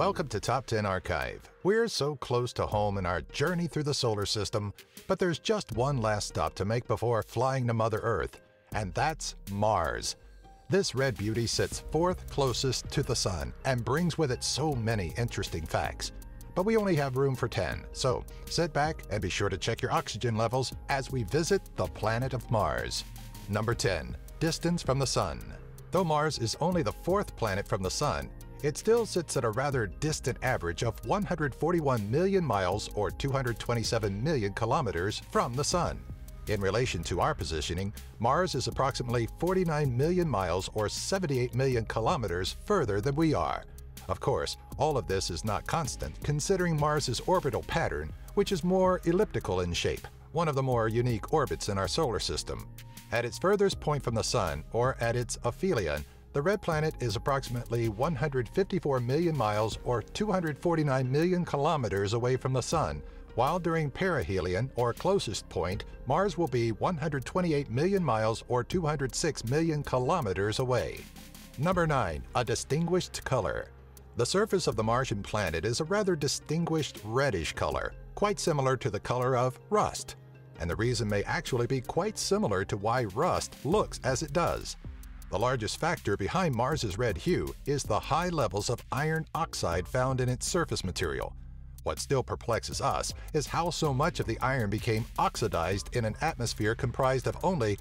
Welcome to Top 10 Archive. We're so close to home in our journey through the solar system, but there's just one last stop to make before flying to Mother Earth, and that's Mars. This red beauty sits fourth closest to the Sun and brings with it so many interesting facts. But we only have room for 10, so sit back and be sure to check your oxygen levels as we visit the planet of Mars. Number 10. Distance from the Sun. Though Mars is only the fourth planet from the Sun, it still sits at a rather distant average of 141 million miles or 227 million kilometers from the Sun. In relation to our positioning, Mars is approximately 49 million miles or 78 million kilometers further than we are. Of course, all of this is not constant, considering Mars's orbital pattern, which is more elliptical in shape, one of the more unique orbits in our solar system. At its furthest point from the Sun, or at its aphelion, the red planet is approximately 154 million miles or 249 million kilometers away from the Sun, while during perihelion, or closest point, Mars will be 128 million miles or 206 million kilometers away. Number 9. A distinguished color. The surface of the Martian planet is a rather distinguished reddish color, quite similar to the color of rust. And the reason may actually be quite similar to why rust looks as it does. The largest factor behind Mars's red hue is the high levels of iron oxide found in its surface material. What still perplexes us is how so much of the iron became oxidized in an atmosphere comprised of only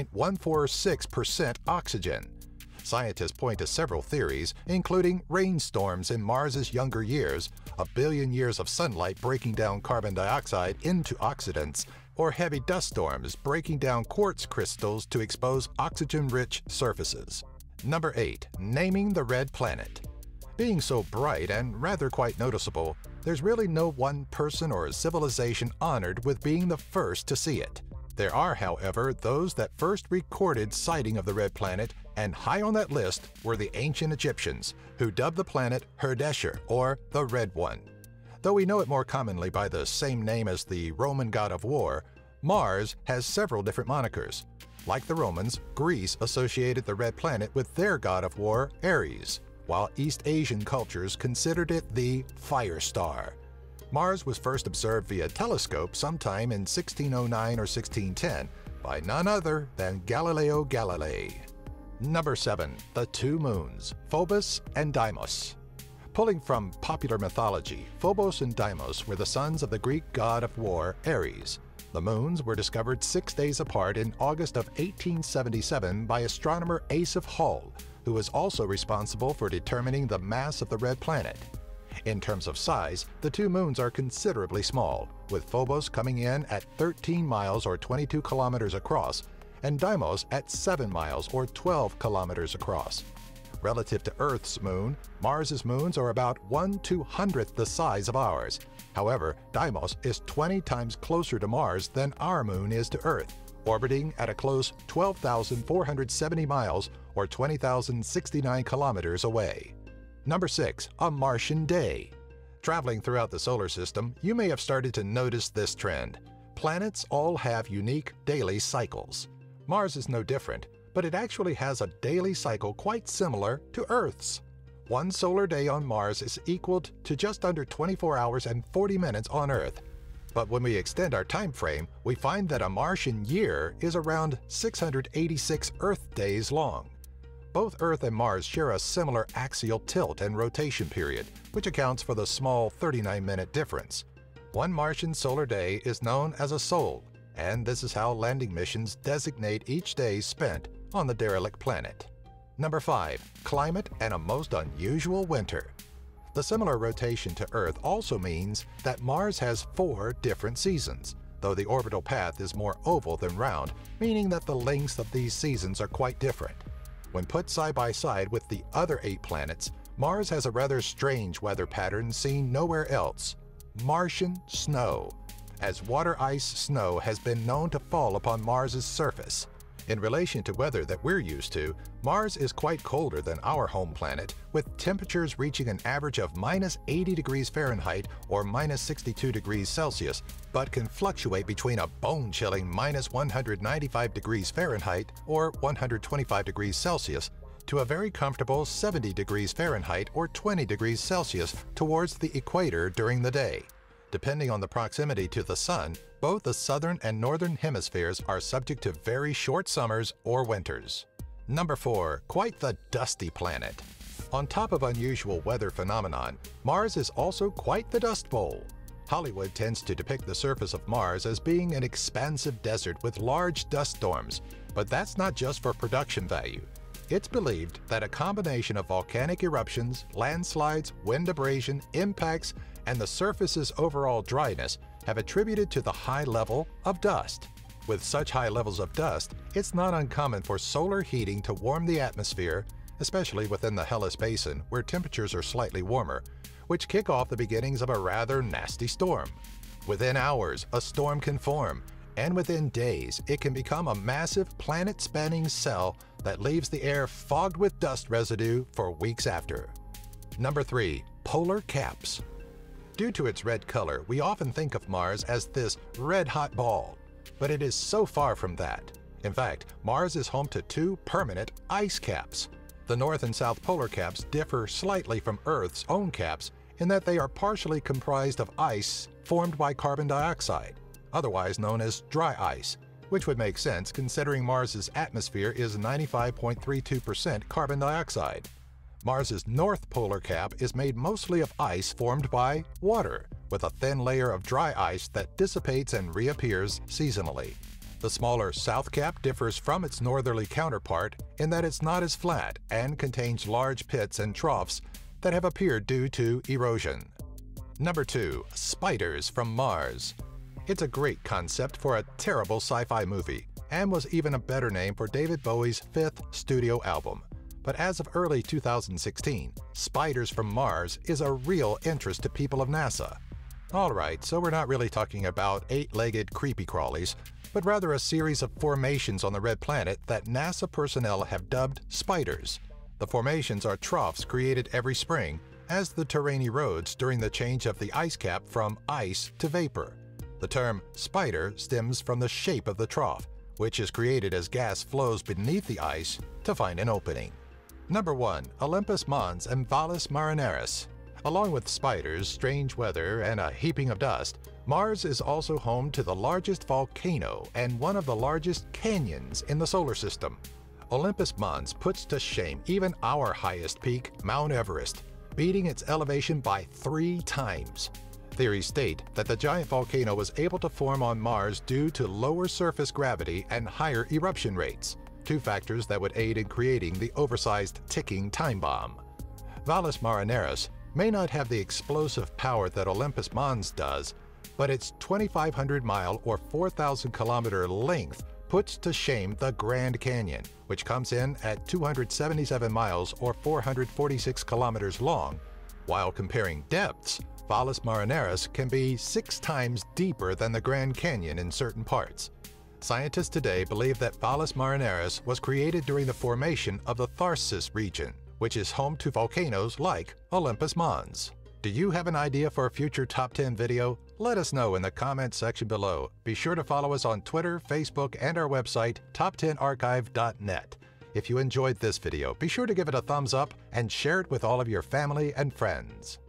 0.146% oxygen. Scientists point to several theories, including rainstorms in Mars's younger years, a billion years of sunlight breaking down carbon dioxide into oxidants, or heavy dust storms breaking down quartz crystals to expose oxygen-rich surfaces. Number 8. Naming the red planet. Being so bright and rather quite noticeable, there's really no one person or civilization honored with being the first to see it. There are, however, those that first recorded sighting of the red planet, and high on that list were the ancient Egyptians, who dubbed the planet Herdesher, or the Red One. Though we know it more commonly by the same name as the Roman god of war, Mars has several different monikers. Like the Romans, Greece associated the red planet with their god of war, Ares, while East Asian cultures considered it the fire star. Mars was first observed via telescope sometime in 1609 or 1610 by none other than Galileo Galilei. Number 7. The two moons, Phobos and Deimos. Pulling from popular mythology, Phobos and Deimos were the sons of the Greek god of war, Ares. The moons were discovered 6 days apart in August of 1877 by astronomer Asa Hall, who was also responsible for determining the mass of the red planet. In terms of size, the two moons are considerably small, with Phobos coming in at 13 miles or 22 kilometers across, and Deimos at 7 miles or 12 kilometers across. Relative to Earth's moon, Mars's moons are about 1/200th the size of ours. However, Deimos is 20 times closer to Mars than our moon is to Earth, orbiting at a close 12,470 miles or 20,069 kilometers away. Number 6. A Martian day. Traveling throughout the solar system, you may have started to notice this trend. Planets all have unique daily cycles. Mars is no different, but it actually has a daily cycle quite similar to Earth's. One solar day on Mars is equaled to just under 24 hours and 40 minutes on Earth. But when we extend our time frame, we find that a Martian year is around 686 Earth days long. Both Earth and Mars share a similar axial tilt and rotation period, which accounts for the small 39-minute difference. One Martian solar day is known as a sol, and this is how landing missions designate each day spent on the derelict planet. Number 5. Climate and a most unusual winter. The similar rotation to Earth also means that Mars has 4 different seasons, though the orbital path is more oval than round, meaning that the lengths of these seasons are quite different. When put side by side with the other 8 planets, Mars has a rather strange weather pattern seen nowhere else: Martian snow, as water ice snow has been known to fall upon Mars's surface. In relation to weather that we're used to, Mars is quite colder than our home planet, with temperatures reaching an average of -80 degrees Fahrenheit or -62 degrees Celsius, but can fluctuate between a bone-chilling -195 degrees Fahrenheit or 125 degrees Celsius, to a very comfortable 70 degrees Fahrenheit or 20 degrees Celsius towards the equator during the day. Depending on the proximity to the sun, both the southern and northern hemispheres are subject to very short summers or winters. Number 4. Quite the dusty planet. On top of unusual weather phenomenon, Mars is also quite the dust bowl. Hollywood tends to depict the surface of Mars as being an expansive desert with large dust storms, but that's not just for production value. It's believed that a combination of volcanic eruptions, landslides, wind abrasion, impacts, and the surface's overall dryness have attributed to the high level of dust. With such high levels of dust, it's not uncommon for solar heating to warm the atmosphere, especially within the Hellas Basin, where temperatures are slightly warmer, which kick off the beginnings of a rather nasty storm. Within hours, a storm can form, and within days, it can become a massive planet-spanning cell that leaves the air fogged with dust residue for weeks after. Number 3. Polar caps. Due to its red color, we often think of Mars as this red-hot ball, but it is so far from that. In fact, Mars is home to 2 permanent ice caps. The North and South polar caps differ slightly from Earth's own caps in that they are partially comprised of ice formed by carbon dioxide, otherwise known as dry ice, which would make sense considering Mars's atmosphere is 95.32% carbon dioxide. Mars's North polar cap is made mostly of ice formed by water, with a thin layer of dry ice that dissipates and reappears seasonally. The smaller South cap differs from its northerly counterpart in that it's not as flat and contains large pits and troughs that have appeared due to erosion. Number 2. Spiders from Mars. It's a great concept for a terrible sci-fi movie, and was even a better name for David Bowie's 5th studio album. But as of early 2016, Spiders from Mars is a real interest to people of NASA. Alright, so we're not really talking about 8-legged creepy crawlies, but rather a series of formations on the red planet that NASA personnel have dubbed spiders. The formations are troughs created every spring as the terrain erodes during the change of the ice cap from ice to vapor. The term spider stems from the shape of the trough, which is created as gas flows beneath the ice to find an opening. Number 1. Olympus Mons and Valles Marineris. Along with spiders, strange weather, and a heaping of dust, Mars is also home to the largest volcano and one of the largest canyons in the solar system. Olympus Mons puts to shame even our highest peak, Mount Everest, beating its elevation by 3 times. Theories state that the giant volcano was able to form on Mars due to lower surface gravity and higher eruption rates, 2 factors that would aid in creating the oversized ticking time bomb. Valles Marineris may not have the explosive power that Olympus Mons does, but its 2,500-mile or 4,000-kilometer length puts to shame the Grand Canyon, which comes in at 277 miles or 446 kilometers long. While comparing depths, Valles Marineris can be 6 times deeper than the Grand Canyon in certain parts. Scientists today believe that Valles Marineris was created during the formation of the Tharsis region, which is home to volcanoes like Olympus Mons. Do you have an idea for a future Top 10 video? Let us know in the comments section below. Be sure to follow us on Twitter, Facebook, and our website, top10archive.net. If you enjoyed this video, be sure to give it a thumbs up and share it with all of your family and friends.